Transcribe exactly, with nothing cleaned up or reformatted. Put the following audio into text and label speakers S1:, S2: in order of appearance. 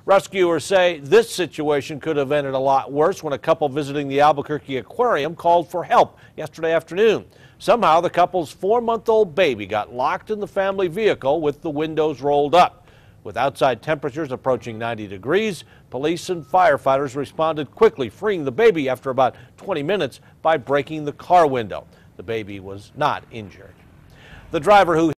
S1: Rescuers say this situation could have ended a lot worse when a couple visiting the Albuquerque Aquarium called for help yesterday afternoon. Somehow the couple's four-month-old baby got locked in the family vehicle with the windows rolled up. With outside temperatures approaching ninety degrees, police and firefighters responded quickly, freeing the baby after about twenty minutes by breaking the car window. The baby was not injured. The driver who